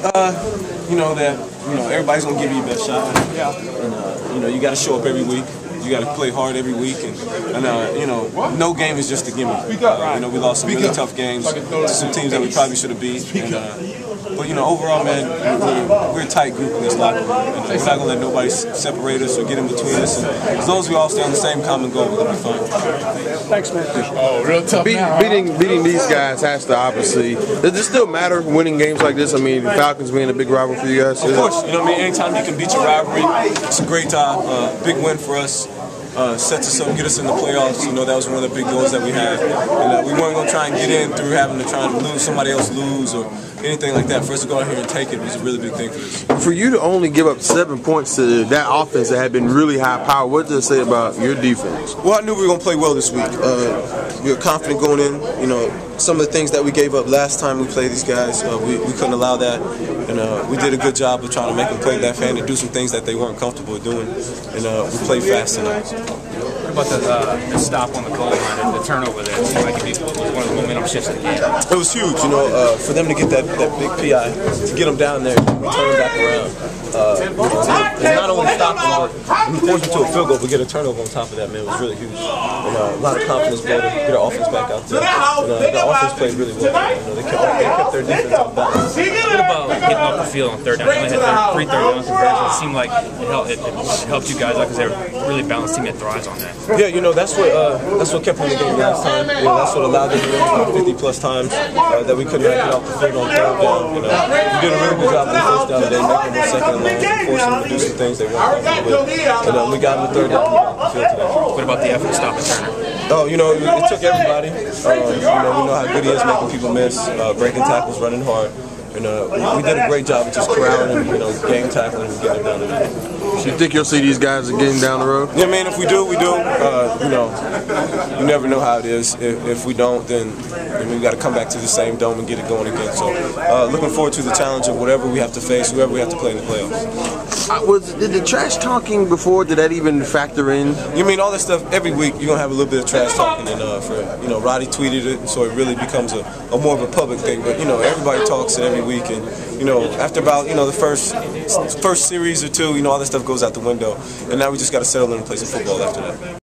You know that everybody's gonna give you your best shot. Yeah. And you got to show up every week. You got to play hard every week, and no game is just a gimme. We lost some really tough games to some teams that we probably should have beat. But overall, man, we're a tight group in this locker room, and we're not gonna let nobody separate us or get in between us. And as long as we all stay on the same common goal, we're gonna be fine. Thanks, man. Oh, real tough. Beating these guys has to obviously. Does it still matter winning games like this? I mean, Falcons being a big rival for you guys. Of course, anytime you can beat your rivalry, it's a great big win for us. Sets us up, get us in the playoffs. That was one of the big goals that we had. And we weren't going to try and get in through having to try and lose, somebody else lose, or anything like that. For us to go out here and take it was a really big thing for us. For you to only give up 7 points to that offense that had been really high power, what does it say about your defense? Well, I knew we were going to play well this week. We were confident going in. Some of the things that we gave up last time we played these guys, we couldn't allow that. And we did a good job of trying to make them play that fan and do some things that they weren't comfortable doing. And we played fast tonight. What about the stop on the goal line, the turnover there? It seemed like it was one of the momentum shifts of the game. It was huge, for them to get that big PI, to get them down there, we turn them back around. And not only stop them, but we forced them to a field goal, but get a turnover on top of that, man, it was really huge. And a lot of confidence building, get our offense back out there. And the offense played really well. They kept their defense on balance. What about getting off the field on third down? You only had 3 third down conversions. It seemed like it helped you guys out because they were a really balanced team that thrives on that. Yeah, that's what kept them in the game last time. That's what allowed them to win 50+ times that we couldn't get off the field on third down. We did a really good job on the first down today, making them second and long, and forcing them to do some things they weren't comfortable with. And we got them the third down off the field today. What about the effort to stop and Turner? Oh, it took everybody. We know how good he is making people miss, breaking tackles, running hard. And we did a great job of just corralling him, game tackling and getting him down the road. You think you'll see these guys getting down the road? Yeah, man, if we do, we do. You never know how it is. If we don't, then we got to come back to the same dome and get it going again. So looking forward to the challenge of whatever we have to face, whoever we have to play in the playoffs. Did the trash talking before, did that even factor in? All that stuff, every week you're going to have a little bit of trash talking. And Roddy tweeted it, so it really becomes a more of a public thing. But, everybody talks it every week. And, after about, the first series or two, all that stuff goes out the window. And now we just got to settle in and play some football after that.